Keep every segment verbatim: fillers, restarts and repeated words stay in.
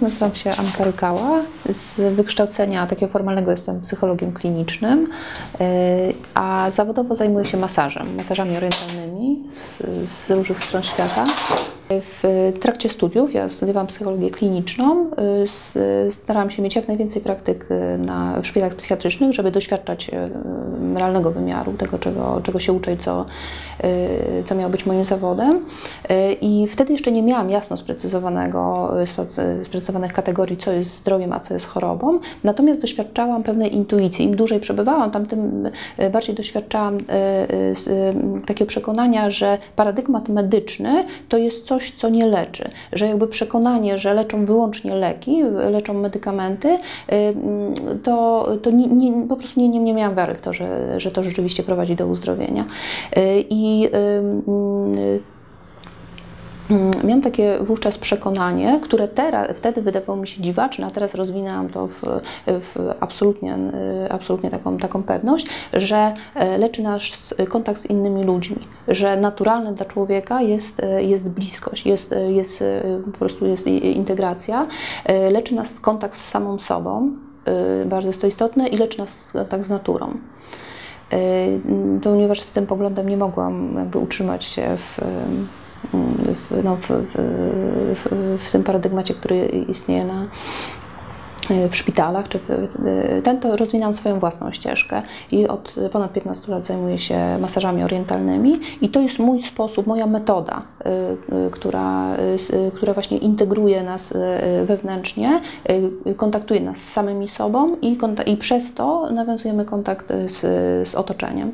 Nazywam się Anka Rykała. Z wykształcenia takiego formalnego jestem psychologiem klinicznym, a zawodowo zajmuję się masażem, masażami orientalnymi z, z różnych stron świata. W trakcie studiów, ja studiowałam psychologię kliniczną, starałam się mieć jak najwięcej praktyk na, w szpitalach psychiatrycznych, żeby doświadczać realnego wymiaru tego, czego, czego się uczę i co, co miało być moim zawodem. I wtedy jeszcze nie miałam jasno sprecyzowanego, sprecyzowanych kategorii, co jest zdrowiem, a co jest chorobą. Natomiast doświadczałam pewnej intuicji. Im dłużej przebywałam tam, tym bardziej doświadczałam takiego przekonania, że paradygmat medyczny to jest coś, co nie leczy, że jakby przekonanie, że leczą wyłącznie leki, leczą medykamenty, to, to nie, nie, po prostu nie, nie, nie miałam wiary w to, że, że to rzeczywiście prowadzi do uzdrowienia. I miałam takie wówczas przekonanie, które teraz, wtedy wydawało mi się dziwaczne, a teraz rozwinęłam to w, w absolutnie, absolutnie taką, taką pewność, że leczy nas kontakt z innymi ludźmi, że naturalne dla człowieka jest, jest bliskość, jest, jest, po prostu jest integracja, leczy nas kontakt z samą sobą, bardzo jest to istotne, i leczy nas kontakt z naturą. Ponieważ z tym poglądem nie mogłam jakby utrzymać się w W, no, w, w, w tym paradygmacie, który istnieje na, w szpitalach, czy ten, to rozwinęłam swoją własną ścieżkę i od ponad piętnastu lat zajmuję się masażami orientalnymi i to jest mój sposób, moja metoda, która, która właśnie integruje nas wewnętrznie, kontaktuje nas z samymi sobą i, i przez to nawiązujemy kontakt z, z otoczeniem.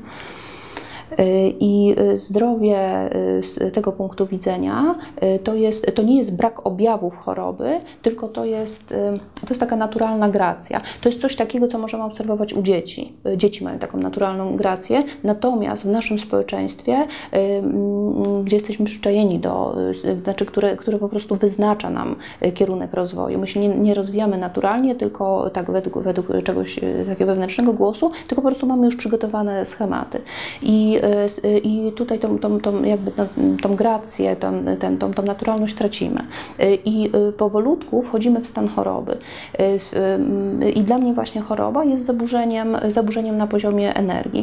I zdrowie z tego punktu widzenia to, jest, to nie jest brak objawów choroby, tylko to jest, to jest taka naturalna gracja. To jest coś takiego, co możemy obserwować u dzieci. Dzieci mają taką naturalną grację, natomiast w naszym społeczeństwie, gdzie jesteśmy przyczajeni do, znaczy, które, które po prostu wyznacza nam kierunek rozwoju. My się nie, nie rozwijamy naturalnie, tylko tak według, według czegoś takiego wewnętrznego głosu, tylko po prostu mamy już przygotowane schematy. I I tutaj tą, tą, tą, jakby tą grację, tą, ten, tą, tą naturalność tracimy. I powolutku wchodzimy w stan choroby. I dla mnie właśnie choroba jest zaburzeniem, zaburzeniem na poziomie energii.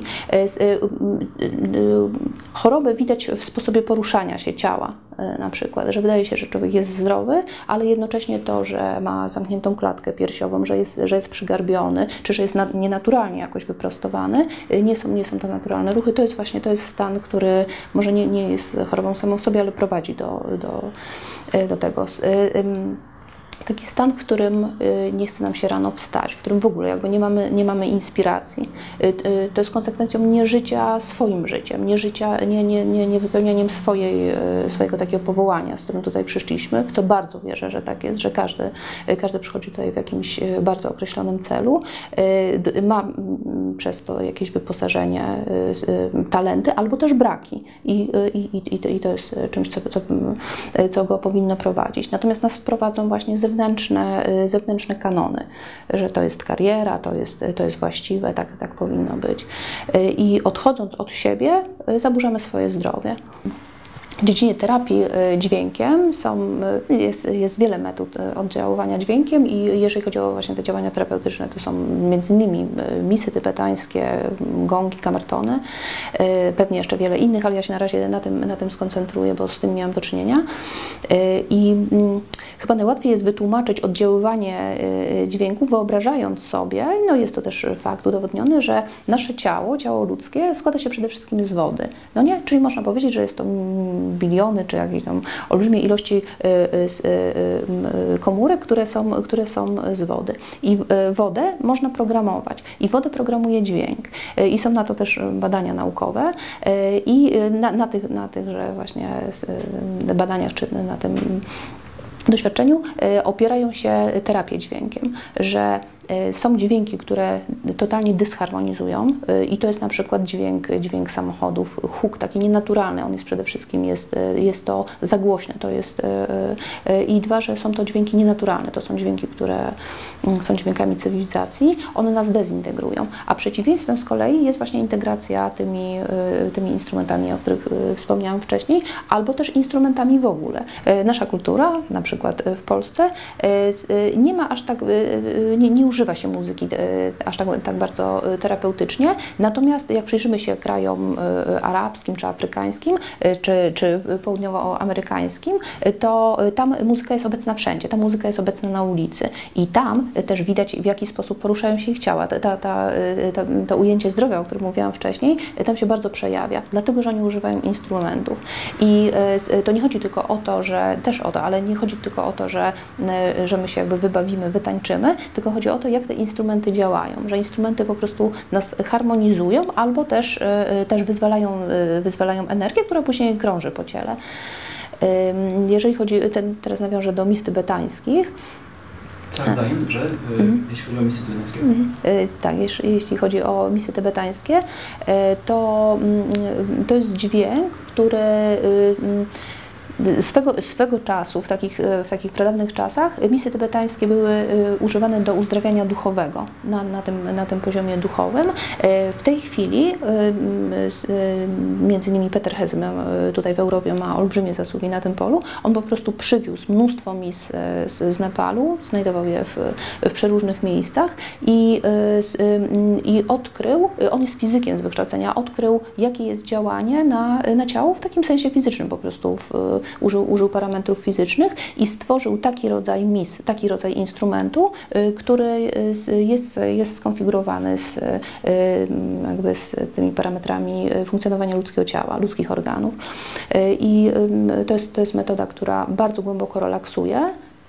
Chorobę widać w sposobie poruszania się ciała, na przykład, że wydaje się, że człowiek jest zdrowy, ale jednocześnie to, że ma zamkniętą klatkę piersiową, że jest, że jest przygarbiony, czy że jest na, nienaturalnie jakoś wyprostowany, nie są, nie są to naturalne ruchy. To jest właśnie to jest stan, który może nie, nie jest chorobą samą w sobie, ale prowadzi do, do, do tego. Taki stan, w którym nie chce nam się rano wstać, w którym w ogóle jakby nie mamy, nie mamy inspiracji. To jest konsekwencją nieżycia swoim życiem, nieżycia, nie, nie, nie, nie wypełnianiem swojej, swojego takiego powołania, z którym tutaj przyszliśmy, w co bardzo wierzę, że tak jest, że każdy, każdy przychodzi tutaj w jakimś bardzo określonym celu, ma przez to jakieś wyposażenie, talenty albo też braki i, i, i, i to jest czymś, co, co, co go powinno prowadzić. Natomiast nas wprowadzą właśnie zewnętrzne, zewnętrzne kanony, że to jest kariera, to jest, to jest właściwe, tak, tak powinno być. I odchodząc od siebie, zaburzamy swoje zdrowie. W dziedzinie terapii dźwiękiem są, jest, jest wiele metod oddziaływania dźwiękiem i jeżeli chodzi o właśnie te działania terapeutyczne, to są między innymi misy tybetańskie, gongi, kamertony, pewnie jeszcze wiele innych, ale ja się na razie na tym, na tym skoncentruję, bo z tym miałam do czynienia. I chyba najłatwiej jest wytłumaczyć oddziaływanie dźwięku, wyobrażając sobie, no jest to też fakt udowodniony, że nasze ciało, ciało ludzkie składa się przede wszystkim z wody. No nie? Czyli można powiedzieć, że jest to biliony, czy jakieś tam olbrzymie ilości komórek, które są, które są z wody. I wodę można programować. I wodę programuje dźwięk. I są na to też badania naukowe. I na, na, tych, na tychże właśnie badaniach, czy na tym doświadczeniu opierają się terapie dźwiękiem, że Są dźwięki, które totalnie dysharmonizują i to jest na przykład dźwięk, dźwięk samochodów, huk taki nienaturalny, on jest przede wszystkim, jest, jest to za głośne, to jest i dwa, że są to dźwięki nienaturalne, to są dźwięki, które są dźwiękami cywilizacji, one nas dezintegrują, a przeciwieństwem z kolei jest właśnie integracja tymi, tymi instrumentami, o których wspomniałam wcześniej, albo też instrumentami w ogóle. Nasza kultura, na przykład w Polsce, nie ma aż tak, nie, nie używa się muzyki aż tak, tak bardzo terapeutycznie, natomiast jak przyjrzymy się krajom arabskim, czy afrykańskim, czy, czy południowoamerykańskim, to tam muzyka jest obecna wszędzie, ta muzyka jest obecna na ulicy i tam też widać, w jaki sposób poruszają się ich ciała. Ta, ta, ta, ta, to ujęcie zdrowia, o którym mówiłam wcześniej, tam się bardzo przejawia, dlatego, że oni używają instrumentów. I to nie chodzi tylko o to, że, też o to, ale nie chodzi tylko o to, że, że my się jakby wybawimy, wytańczymy, tylko chodzi o to, jak te instrumenty działają, że instrumenty po prostu nas harmonizują albo też, też wyzwalają, wyzwalają energię, która później krąży po ciele. Jeżeli chodzi, ten, teraz nawiążę do mis tybetańskich. Tak, zdaję, dobrze, mm. jeśli chodzi o misy tybetańskie. Mm. Tak, jeśli, jeśli chodzi o misy tybetańskie, to, to jest dźwięk, który Swego, swego czasu, w takich, w takich pradawnych czasach, misy tybetańskie były używane do uzdrawiania duchowego, na, na, tym, na tym poziomie duchowym. W tej chwili, między innymi Peter Hezym tutaj w Europie ma olbrzymie zasługi na tym polu, on po prostu przywiózł mnóstwo mis z, z Nepalu, znajdował je w, w przeróżnych miejscach i, i odkrył, on jest fizykiem z wykształcenia, odkrył, jakie jest działanie na, na ciało w takim sensie fizycznym po prostu, w, Użył, użył parametrów fizycznych i stworzył taki rodzaj mis, taki rodzaj instrumentu, który jest, jest skonfigurowany z, jakby z tymi parametrami funkcjonowania ludzkiego ciała, ludzkich organów. I to jest, to jest metoda, która bardzo głęboko relaksuje.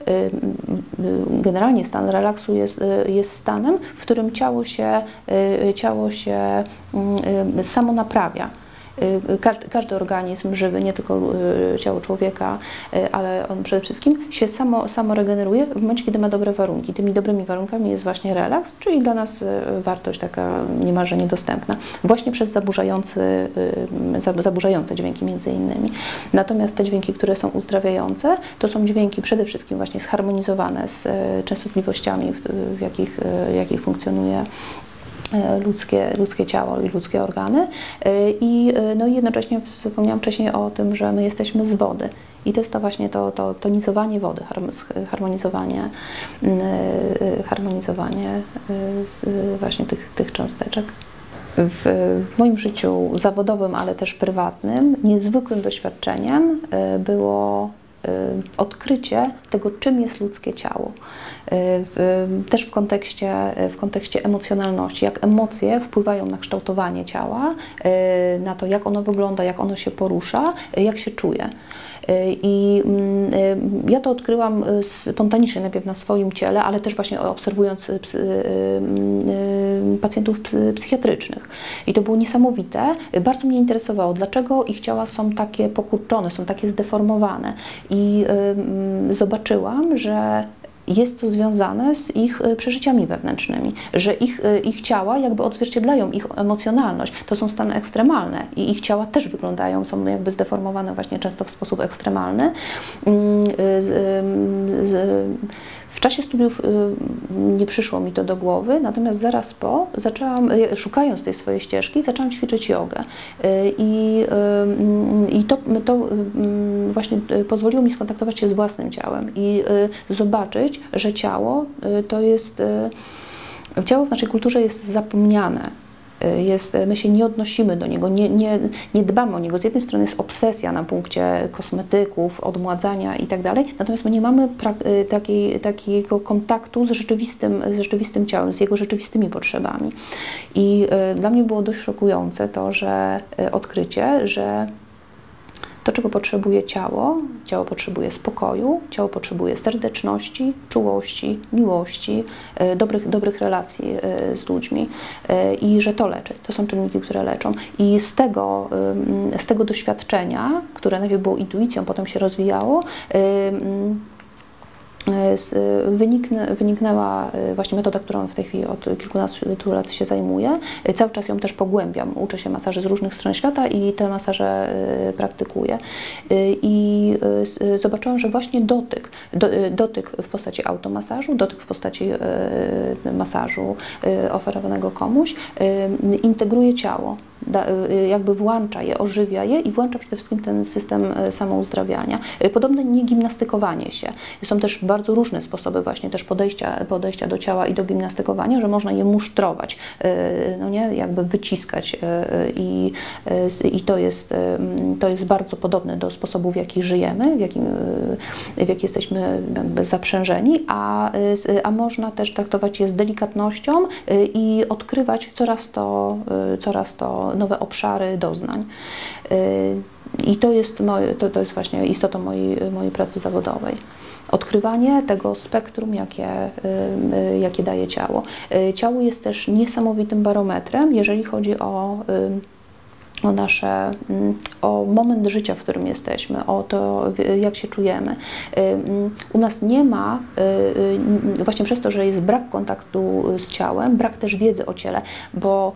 Generalnie stan relaksu jest, jest stanem, w którym ciało się, ciało się samo naprawia. Każdy, każdy organizm żywy, nie tylko ciało człowieka, ale on przede wszystkim się samo, samo regeneruje w momencie, kiedy ma dobre warunki. Tymi dobrymi warunkami jest właśnie relaks, czyli dla nas wartość taka niemalże niedostępna, właśnie przez zaburzający, zaburzające dźwięki między innymi. Natomiast te dźwięki, które są uzdrawiające, to są dźwięki przede wszystkim właśnie zharmonizowane z częstotliwościami, w, w jakich, jakich funkcjonuje Ludzkie, ludzkie ciało i ludzkie organy i no jednocześnie wspomniałam wcześniej o tym, że my jesteśmy z wody i to jest to właśnie to, to tonizowanie wody, harmonizowanie, harmonizowanie właśnie tych, tych cząsteczek. W, w moim życiu zawodowym, ale też prywatnym niezwykłym doświadczeniem było odkrycie tego, czym jest ludzkie ciało. Też w kontekście, w kontekście emocjonalności, jak emocje wpływają na kształtowanie ciała, na to, jak ono wygląda, jak ono się porusza, jak się czuje. I ja to odkryłam spontanicznie, najpierw na swoim ciele, ale też właśnie obserwując pacjentów psychiatrycznych. I to było niesamowite. Bardzo mnie interesowało, dlaczego ich ciała są takie pokurczone, są takie zdeformowane. I zobaczyłam, że jest to związane z ich przeżyciami wewnętrznymi, że ich, ich ciała jakby odzwierciedlają ich emocjonalność. To są stany ekstremalne i ich ciała też wyglądają, są jakby zdeformowane właśnie często w sposób ekstremalny. W czasie studiów nie przyszło mi to do głowy, natomiast zaraz po zaczęłam, szukając tej swojej ścieżki, zaczęłam ćwiczyć jogę. I, i to, to właśnie pozwoliło mi skontaktować się z własnym ciałem i zobaczyć, że ciało to jest, ciało w naszej kulturze jest zapomniane. Jest, my się nie odnosimy do niego, nie, nie, nie dbamy o niego. Z jednej strony jest obsesja na punkcie kosmetyków, odmładzania i tak dalej, natomiast my nie mamy takiej, takiego kontaktu z rzeczywistym, z rzeczywistym ciałem, z jego rzeczywistymi potrzebami. I dla mnie było dość szokujące to, że odkrycie, że to, czego potrzebuje ciało, ciało potrzebuje spokoju, ciało potrzebuje serdeczności, czułości, miłości, dobrych, dobrych relacji z ludźmi i że to leczy. To są czynniki, które leczą. I z tego, z tego doświadczenia, które najpierw było intuicją, potem się rozwijało, Wyniknę, wyniknęła właśnie metoda, którą w tej chwili od kilkunastu lat się zajmuję. Cały czas ją też pogłębiam. Uczę się masaży z różnych stron świata i te masaże praktykuję. I zobaczyłam, że właśnie dotyk, do, dotyk w postaci automasażu, dotyk w postaci masażu oferowanego komuś integruje ciało. Jakby włącza je, ożywia je i włącza przede wszystkim ten system samouzdrawiania. Podobne nie gimnastykowanie się. Są też bardzo różne sposoby właśnie też podejścia, podejścia do ciała i do gimnastykowania, że można je musztrować, no nie, jakby wyciskać i, i to jest, to jest bardzo podobne do sposobu, w jaki żyjemy, w jakim, w jaki jesteśmy jakby zaprzężeni, a, a można też traktować je z delikatnością i odkrywać coraz to, coraz to nowe obszary doznań. I to jest, moje, to, to jest właśnie istotą mojej, mojej pracy zawodowej. Odkrywanie tego spektrum, jakie, jakie daje ciało. Ciało jest też niesamowitym barometrem, jeżeli chodzi o o nasze, o moment życia, w którym jesteśmy, o to, jak się czujemy. U nas nie ma, właśnie przez to, że jest brak kontaktu z ciałem, brak też wiedzy o ciele, bo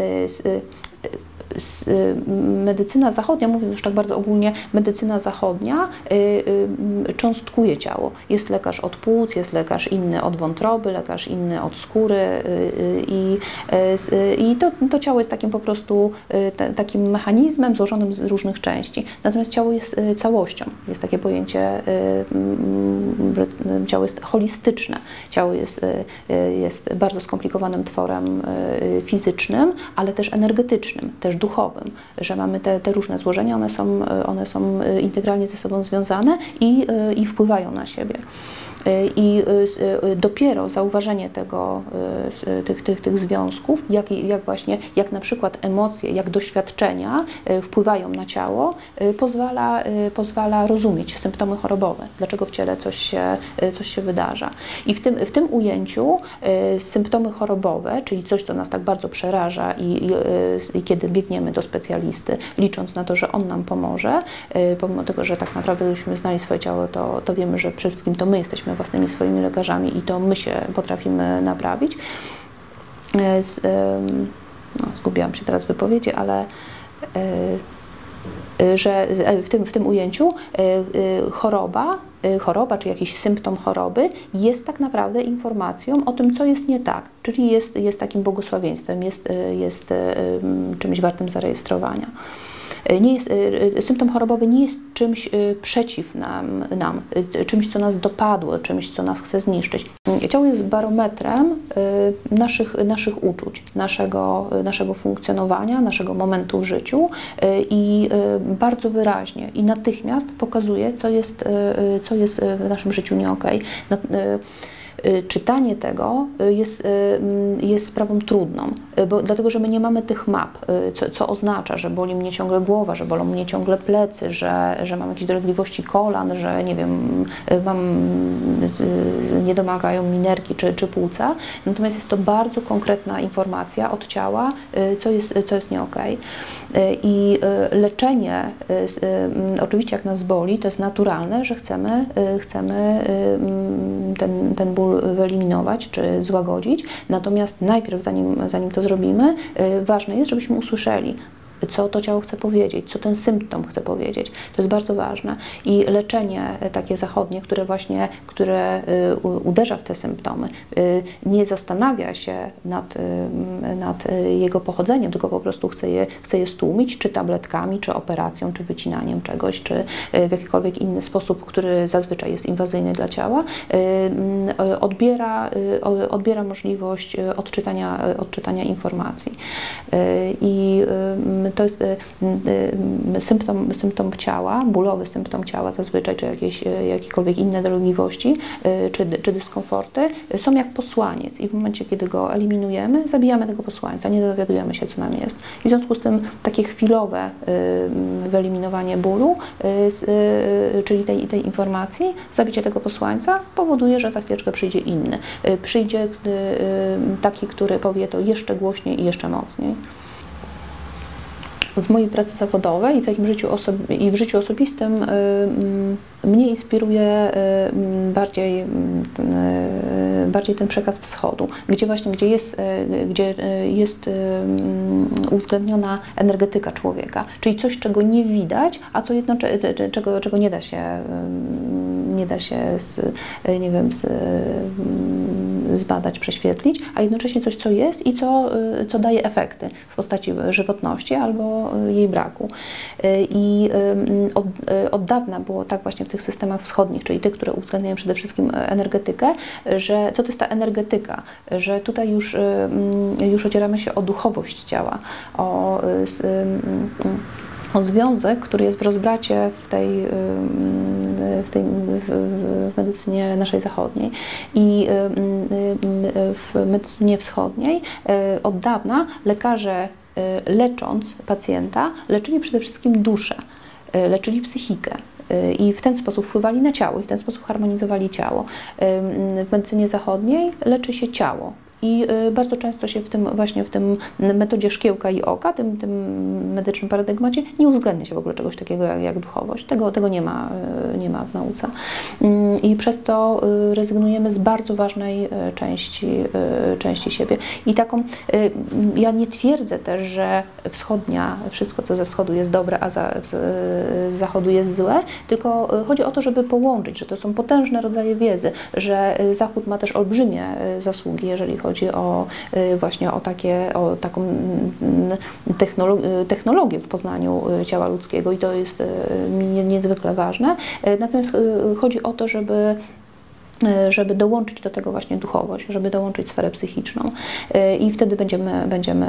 medycyna zachodnia, mówiąc już tak bardzo ogólnie, medycyna zachodnia y, y, cząstkuje ciało. Jest lekarz od płuc, jest lekarz inny od wątroby, lekarz inny od skóry y, y, i, y, i to, to ciało jest takim po prostu y, t, takim mechanizmem złożonym z różnych części. Natomiast ciało jest y, całością. Jest takie pojęcie, y, y, ciało jest holistyczne. Ciało jest, y, jest bardzo skomplikowanym tworem y, fizycznym, ale też energetycznym, też duchowym, że mamy te, te różne złożenia, one są, one są integralnie ze sobą związane i, i wpływają na siebie. I dopiero zauważenie tego, tych, tych, tych związków, jak, jak właśnie, jak na przykład emocje, jak doświadczenia wpływają na ciało, pozwala, pozwala rozumieć symptomy chorobowe, dlaczego w ciele coś się, coś się wydarza. I w tym, w tym ujęciu symptomy chorobowe, czyli coś, co nas tak bardzo przeraża i, i, i kiedy biegniemy do specjalisty, licząc na to, że on nam pomoże, pomimo tego, że tak naprawdę gdybyśmy znali swoje ciało, to, to wiemy, że przede wszystkim to my jesteśmy własnymi swoimi lekarzami i to my się potrafimy naprawić. Z, no, zgubiłam się teraz w wypowiedzi, ale że w tym, w tym ujęciu choroba, choroba czy jakiś symptom choroby jest tak naprawdę informacją o tym, co jest nie tak, czyli jest, jest takim błogosławieństwem, jest, jest czymś wartym zarejestrowania. Nie jest, symptom chorobowy nie jest czymś przeciw nam, nam, czymś, co nas dopadło, czymś, co nas chce zniszczyć. Ciało jest barometrem naszych, naszych uczuć, naszego, naszego funkcjonowania, naszego momentu w życiu i bardzo wyraźnie i natychmiast pokazuje, co jest, co jest w naszym życiu nie okej. Czytanie tego jest, jest sprawą trudną, bo, dlatego że my nie mamy tych map, co, co oznacza, że boli mnie ciągle głowa, że bolą mnie ciągle plecy, że, że mam jakieś dolegliwości kolan, że nie wiem, mam, nie domagają mi nerki czy, czy płuca. Natomiast jest to bardzo konkretna informacja od ciała, co jest, co jest nie okej. I leczenie, oczywiście jak nas boli, to jest naturalne, że chcemy, chcemy ten, ten ból wyeliminować czy złagodzić. Natomiast najpierw, zanim, zanim to zrobimy, ważne jest, żebyśmy usłyszeli, co to ciało chce powiedzieć, co ten symptom chce powiedzieć. To jest bardzo ważne. I leczenie takie zachodnie, które właśnie, które uderza w te symptomy, nie zastanawia się nad, nad jego pochodzeniem, tylko po prostu chce je, chce je stłumić, czy tabletkami, czy operacją, czy wycinaniem czegoś, czy w jakikolwiek inny sposób, który zazwyczaj jest inwazyjny dla ciała, odbiera, odbiera możliwość odczytania, odczytania informacji. I to jest symptom, symptom ciała, bólowy symptom ciała zazwyczaj, czy jakieś, jakiekolwiek inne dolegliwości, czy, czy dyskomforty, są jak posłaniec i w momencie, kiedy go eliminujemy, zabijamy tego posłańca, nie dowiadujemy się, co nam jest. I w związku z tym takie chwilowe wyeliminowanie bólu, czyli tej, tej informacji, zabicie tego posłańca powoduje, że za chwileczkę przyjdzie inny. Przyjdzie taki, który powie to jeszcze głośniej i jeszcze mocniej. w mojej pracy zawodowej i w takim życiu osobi- i w życiu osobistym y, mnie inspiruje y, bardziej, y, bardziej ten przekaz wschodu, gdzie właśnie gdzie jest, y, gdzie jest y, uwzględniona energetyka człowieka, czyli coś, czego nie widać, a co jednocześnie, czego, czego nie da się, y, nie da się z, y, nie wiem, z, y, zbadać, prześwietlić, a jednocześnie coś, co jest i co, co daje efekty w postaci żywotności albo jej braku. I od, od dawna było tak właśnie w tych systemach wschodnich, czyli tych, które uwzględniają przede wszystkim energetykę, że co to jest ta energetyka, że tutaj już, już ocieramy się o duchowość ciała, o o związek, który jest w rozbracie w tej, w tej w medycynie naszej zachodniej i w medycynie wschodniej od dawna lekarze, lecząc pacjenta, leczyli przede wszystkim duszę, leczyli psychikę. I w ten sposób wpływali na ciało i w ten sposób harmonizowali ciało. W medycynie zachodniej leczy się ciało. I bardzo często się w tym właśnie w tym metodzie szkiełka i oka, tym, tym medycznym paradygmacie nie uwzględnia się w ogóle czegoś takiego jak, jak duchowość. Tego, tego nie ma, nie ma w nauce. I przez to rezygnujemy z bardzo ważnej części, części siebie. I taką, ja nie twierdzę też, że wschodnia, wszystko co ze wschodu jest dobre, a za, z zachodu jest złe, tylko chodzi o to, żeby połączyć, że to są potężne rodzaje wiedzy, że zachód ma też olbrzymie zasługi, jeżeli chodzi Chodzi o właśnie o, takie, o taką technologię, technologię w poznaniu ciała ludzkiego i to jest niezwykle ważne. Natomiast chodzi o to, żeby żeby dołączyć do tego właśnie duchowość, żeby dołączyć sferę psychiczną i wtedy będziemy, będziemy,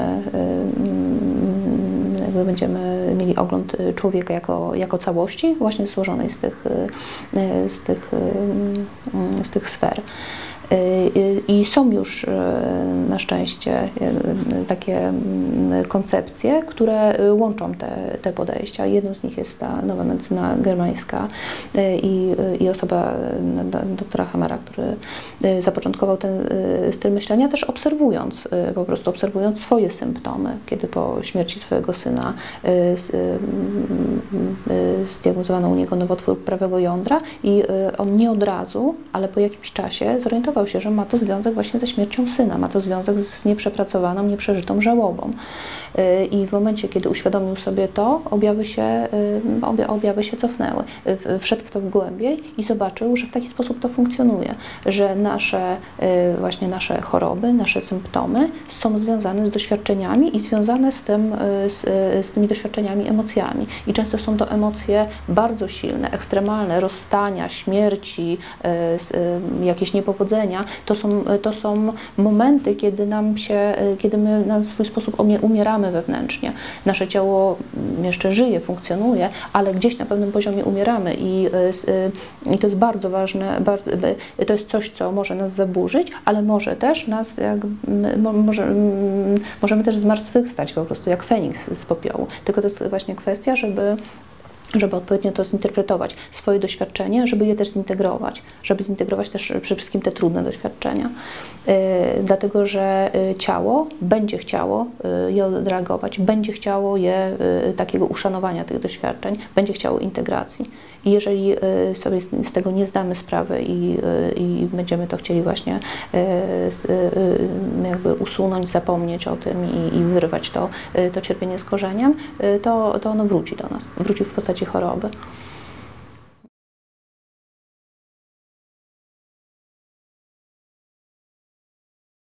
jakby będziemy mieli ogląd człowieka jako, jako całości, właśnie złożonej z tych, z tych, z tych sfer. I są już na szczęście takie koncepcje, które łączą te, te podejścia. Jedną z nich jest ta nowa medycyna germańska i, i osoba doktora Hammera, który zapoczątkował ten styl myślenia, też obserwując, po prostu obserwując swoje symptomy, kiedy po śmierci swojego syna zdiagnozowano u niego nowotwór prawego jądra i on nie od razu, ale po jakimś czasie zorientował się, że ma to związek właśnie ze śmiercią syna, ma to związek z nieprzepracowaną, nieprzeżytą żałobą. I w momencie, kiedy uświadomił sobie to, objawy się, objawy się cofnęły. Wszedł w to głębiej i zobaczył, że w taki sposób to funkcjonuje, że nasze, właśnie nasze choroby, nasze symptomy są związane z doświadczeniami i związane z, tym, z, z tymi doświadczeniami emocjami. I często są to emocje bardzo silne, ekstremalne, rozstania, śmierci, jakieś niepowodzenia. To są, to są momenty, kiedy nam się, kiedy my na swój sposób umieramy wewnętrznie. Nasze ciało jeszcze żyje, funkcjonuje, ale gdzieś na pewnym poziomie umieramy i, i to jest bardzo ważne, bardzo, to jest coś, co może nas zaburzyć, ale może też nas, jak, może, możemy też zmartwychwstać po prostu jak Feniks z popiołu. Tylko to jest właśnie kwestia, żeby żeby odpowiednio to zinterpretować, swoje doświadczenie, żeby je też zintegrować, żeby zintegrować też przede wszystkim te trudne doświadczenia. Yy, dlatego, że ciało będzie chciało je odreagować, będzie chciało je, yy, takiego uszanowania tych doświadczeń, będzie chciało integracji. I jeżeli yy, sobie z, z tego nie zdamy sprawy i, yy, i będziemy to chcieli właśnie yy, yy, jakby usunąć, zapomnieć o tym i, i wyrwać to, yy, to cierpienie z korzeniem, yy, to, to ono wróci do nas, wróci w postaci choroby.